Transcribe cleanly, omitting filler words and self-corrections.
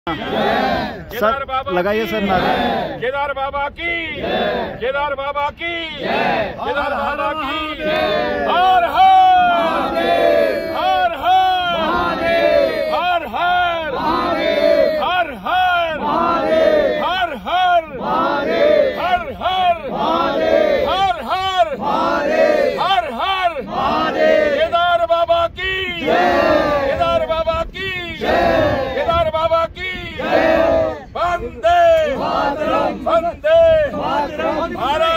Sir लगाइए sir नारे। केदार बाबा की, केदार बाबा की, केदार बाबा की। हर हर हर हर हर हर हर हर हर हर हर हर हर हर हर केदार बाबा की, केदार बाबा की, केदार बाबा की। वंदे वंदे भारत।